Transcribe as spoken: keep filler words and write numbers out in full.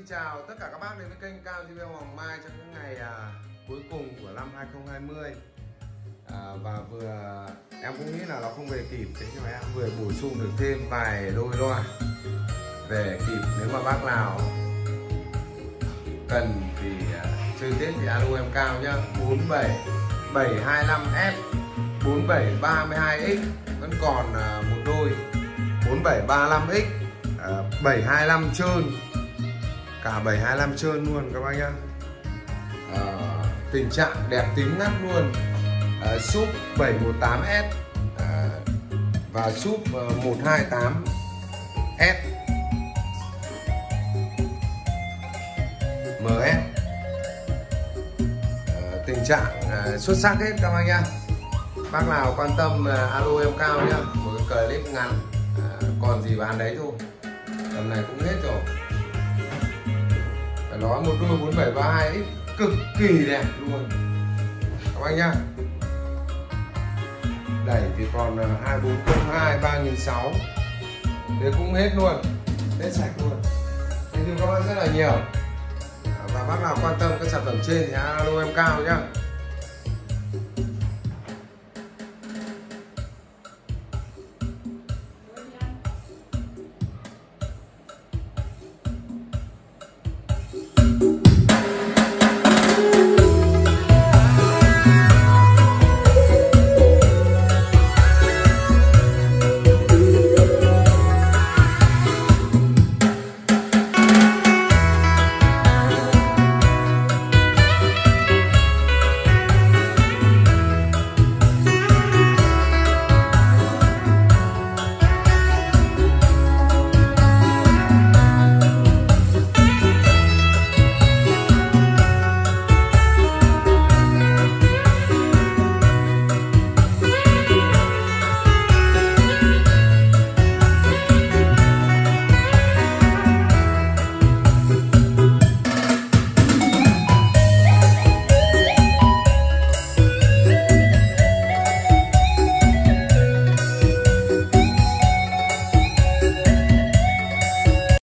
chào tất cả các bác đến với kênh Cao gi bê Hoàng Mai trong những ngày à, cuối cùng của năm hai không hai không. à, Và vừa em cũng nghĩ là nó không về kịp, thế nhưng mà em vừa bổ sung được thêm vài đôi loa về kịp. Nếu mà bác nào cần thì à, chơi Tết thì alo em Cao nhá. Bốn bảy bảy hai lăm S bốn bảy ba hai X vẫn còn à, một đôi bốn bảy ba lăm X à, bảy hai lăm trơn, cả bảy hai lăm trơn luôn các bác nhá. à, Tình trạng đẹp tính ngắt luôn. à, Súp bảy một tám S à, và súp một hai tám S M S. à, Tình trạng à, xuất sắc hết các bác nhá. Bác nào quan tâm à, alo em Cao nhá. Một cái clip ngắn à, còn gì bán đấy thôi, tầm này cũng hết rồi. Phải nói một đôi bốn bảy ba hai X cực kỳ đẹp luôn các bác nhá. Đẩy thì còn hai bốn không hai ba nghìn sáu trăm, thế cũng hết luôn, hết sạch luôn. Thế nhưng các bác rất là nhiều. Và bác nào quan tâm các sản phẩm trên thì alo em Cao nhá.